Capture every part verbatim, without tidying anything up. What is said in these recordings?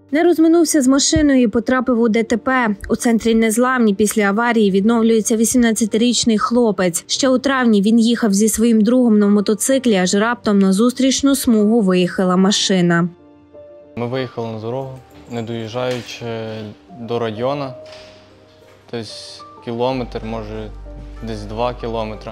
Не розминувся з машиною і потрапив у ДТП. У центрі Незламні після аварії відновлюється вісімнадцятирічний хлопець. Ще у травні він їхав зі своїм другом на мотоциклі, аж раптом на зустрічну смугу виїхала машина. Ми виїхали на дорогу, не доїжджаючи до району, тобто кілометр, може десь два кілометри.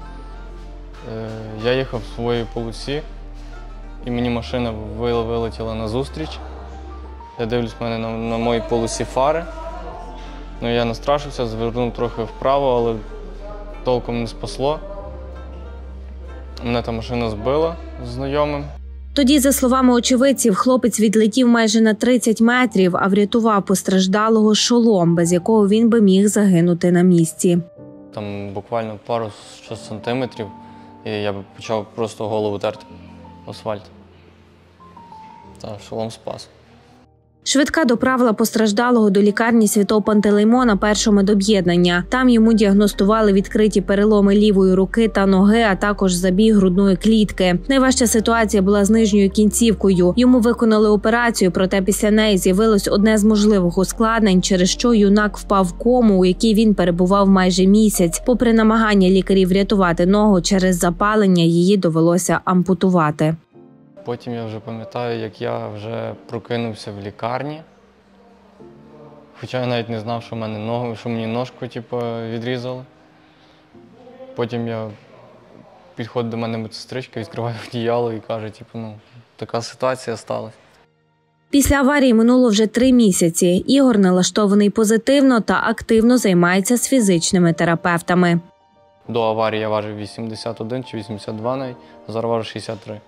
Я їхав в своїй полосі, і мені машина вилетіла назустріч. Я дивлюсь, в мене на, на моїй полосі фари. Ну, я настрашився, звернув трохи вправо, але толком не спасло. Мене та машина збила з знайомим. Тоді, за словами очевидців, хлопець відлетів майже на тридцять метрів, а врятував постраждалого шолом, без якого він би міг загинути на місці. Там буквально пару сантиметрів, і я б почав просто голову терти асфальт. Та шолом спас. Швидка доправила постраждалого до лікарні Святого Пантелеймона першого медоб'єднання. Там йому діагностували відкриті переломи лівої руки та ноги, а також забій грудної клітки. Найважча ситуація була з нижньою кінцівкою. Йому виконали операцію, проте після неї з'явилось одне з можливих ускладнень, через що юнак впав в кому, у якій він перебував майже місяць. Попри намагання лікарів врятувати ногу, через запалення її довелося ампутувати. Потім я вже пам'ятаю, як я вже прокинувся в лікарні. Хоча я навіть не знав, що, в мене ногу, що мені ножку типу, відрізали. Потім я підходить до мене медсестричка, відкриває одіяло і каже, типу, ну, така ситуація сталася. Після аварії минуло вже три місяці. Ігор налаштований позитивно та активно займається з фізичними терапевтами. До аварії я важив вісімдесят один чи вісімдесят два навіть, а зараз важу шістдесят три.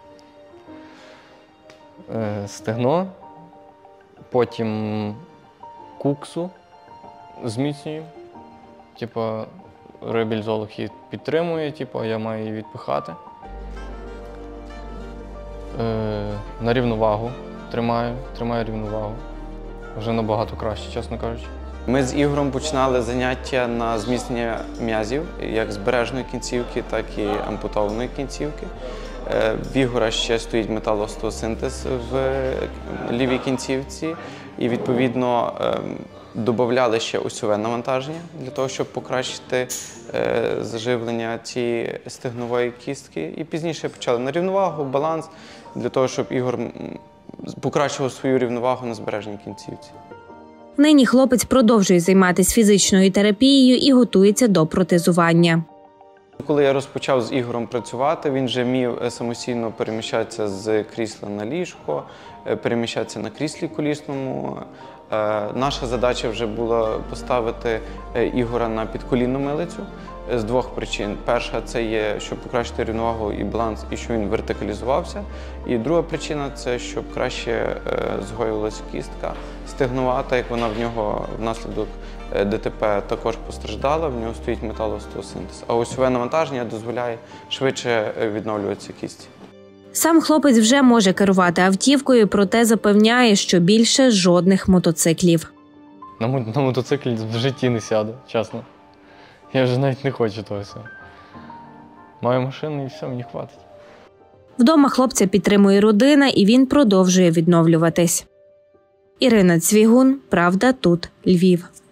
Стегно, потім куксу зміцнюю, типу реабілізолог її підтримує, типу, я маю її відпихати. Е, на рівновагу тримаю, тримаю рівновагу. Вже набагато краще, чесно кажучи. Ми з Ігорем починали заняття на зміцнення м'язів, як збережної кінцівки, так і ампутованої кінцівки. В Ігора ще стоїть металоостеосинтез в лівій кінцівці і, відповідно, додавали ще осьове навантаження для того, щоб покращити заживлення цієї стегнової кістки. І пізніше почали на рівновагу, баланс, для того, щоб Ігор покращував свою рівновагу на збережній кінцівці. Нині хлопець продовжує займатися фізичною терапією і готується до протезування. Коли я розпочав з Ігорем працювати, він вже міг самостійно переміщатися з крісла на ліжко, переміщатися на кріслі колісному. Наша задача вже була поставити Ігора на підколінну милицю з двох причин. Перша – це є, щоб покращити рівновагу і баланс, і щоб він вертикалізувався. І друга причина – це щоб краще згоювалася кістка. Стегнова, так як вона в нього внаслідок ДТП також постраждала, в нього стоїть металоостеосинтез. А осьове навантаження дозволяє швидше відновлюватися кісті. Сам хлопець вже може керувати автівкою, проте запевняє, що більше жодних мотоциклів. На, на мотоциклі в житті не сяду, чесно. Я вже навіть не хочу того всього. Маю машину і все, мені хватить. Вдома хлопця підтримує родина і він продовжує відновлюватись. Ірина Цвігун, Правда тут, Львів.